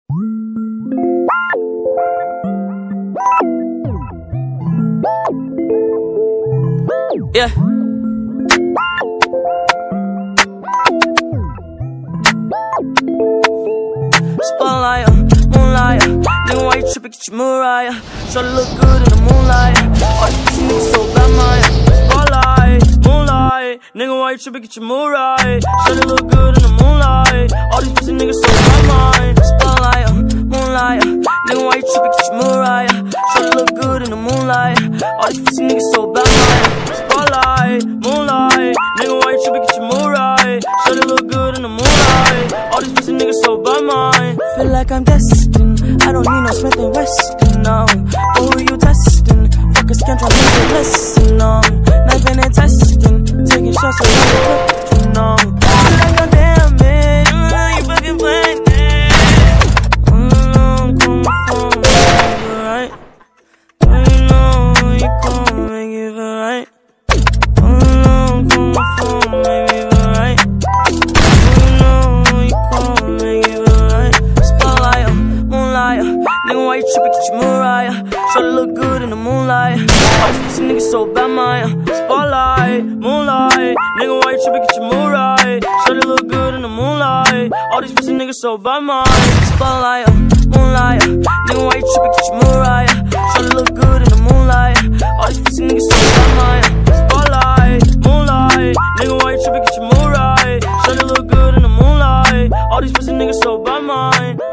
Yeah. Spotlight, moonlight. Nigga, why you trippin'? Get your Mariah. Shorty look good in the moonlight. All these pussy niggas so bad, Maya. Spotlight, moonlight. Nigga, why you trippin'? Get your Mariah. Shorty look good in the moonlight. All these pussy niggas so bad, Maya. Spotlight, moonlight. Nigga, why you trippin'? Get your Mariah. Shorty look good in the moonlight. All these pussy niggas so bad, Maya. Spotlight, moonlight. Nigga, why you trippin'? Get your Mariah. Shorty look good in the moonlight. All these pussy niggas so bad, Maya. Feel like I'm destined. I don't need no Smith and Weston, no. But who you testing? Fuck a scam, try to make it listen, no. Knifing and testing, taking shots so you know. Feel like I'm damn it, you fucking playing it. Call my phone, make it right. You know you call, make it right. Call my phone, make it right. You know you call, make it right. Spotlight, moonlight. Nigga, why you trippin'? Get your Mariah. Shorty look good in the moonlight. All these pussy niggas so bad, Maya. Spotlight, moonlight. Nigga, why you trippin'? Get your Mariah. Shorty look good in the moonlight. All these pussy niggas so bad, Maya. Spotlight, moonlight. Nigga, why you trippin'? Get your Mariah. Shorty look good in the moonlight. All these pussy niggas so bad, Maya. Spotlight, moonlight. Nigga, why you trippin'? Get your Mariah. Shorty look good in the moonlight. All these pussy niggas so bad, Maya.